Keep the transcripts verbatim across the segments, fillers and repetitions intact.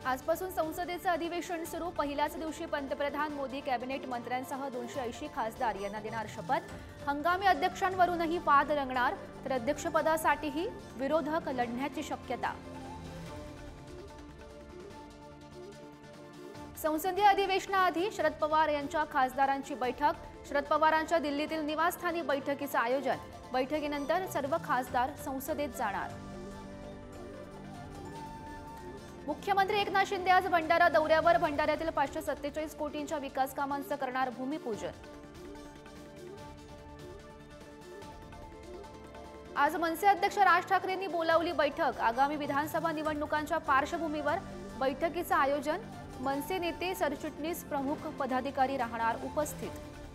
आजपासून संसदेचं अधिवेशन सुरू। पहिल्याच दिवशी पंतप्रधान मोदी कॅबिनेट मंत्र्यांसह दोनशे ऐंशी खासदार यांना देणार शपथ। हंगामी अध्यक्षांवरूनही वाद रंगणार, तर अध्यक्षपदासाठीही विरोधक लढण्याची शक्यता। संसदीय अधिवेशनाआधी शरद पवार यांच्या खासदारांची बैठक। शरद पवारांच्या दिल्लीतील निवासस्थानी बैठकीचं आयोजन। बैठकीनंतर सर्व खासदार संसदेत जाणार। मुख्यमंत्री एकनाथ शिंदे आज भंडारा दौऱ्यावर। भंडाऱ्यातील पाचशे सत्तेचाळीस कोटींच्या विकास कामांचं करणार भूमिपूजन। आज मनसे अध्यक्ष राज ठाकरेंनी बोलावली बैठक। आगामी विधानसभा निवडणुकांच्या पार्श्वभूमीवर बैठकीचं आयोजन। मनसे नेते, सरचिटणीस, प्रमुख पदाधिकारी राहणार उपस्थित।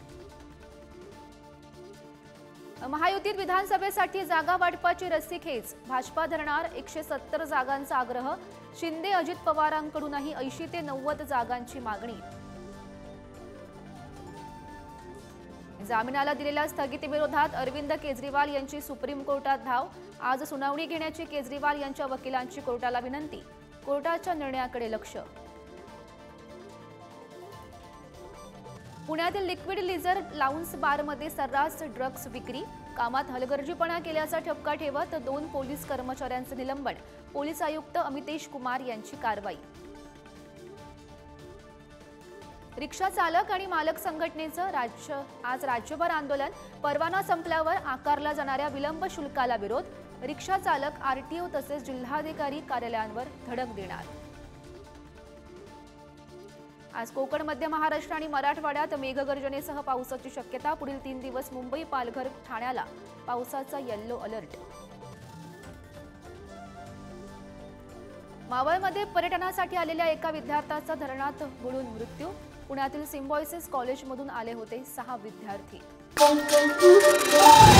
महायुतीत विधानसभेसाठी जागा वाटपाची रस्सीखेच। भाजपा धरणार एकशे सत्तर जागांचा आग्रह। शिंदे, अजित पवारांकडूनही ऐंशी ते नव्वद जागांची मागणी। जामिनाला दिलेल्या स्थगितीविरोधात अरविंद केजरीवाल यांची सुप्रीम कोर्टात धाव। आज सुनावणी घेण्याची केजरीवाल यांच्या वकिलांची कोर्टाला विनंती। कोर्टाच्या निर्णयाकडे लक्ष। पुण्यातील लिक्विड लिझर लाउन्स बारमध्ये सर्रास ड्रग्ज विक्री। कामात हलगर्जीपणा केल्याचा ठपका ठेवत दोन पोलीस कर्मचाऱ्यांचं निलंबन। पोलीस आयुक्त अमितेश कुमार यांची कारवाई। रिक्षा चालक आणि मालक संघटनेचं राज्य आज राज्यभर आंदोलन। परवाना संपल्यावर आकारला जाणाऱ्या विलंब शुल्काला विरोध। रिक्षा चालक आरटीओ तसेच जिल्हाधिकारी कार्यालयांवर धडक देणार। आज कोकण, मध्य महाराष्ट्र आणि मराठवाड्यात मेघगर्जनेसह पावसाची शक्यता। पुढील तीन दिवस मुंबई, पालघर, ठाण्याला पावसाचा येलो अलर्ट। मावळमध्ये पर्यटनासाठी आलेल्या एका विद्यार्थ्याचा धरणात बुडून मृत्यू। पुण्यातील सिम्बायोसिस कॉलेजमधून आले होते सहा विद्यार्थी।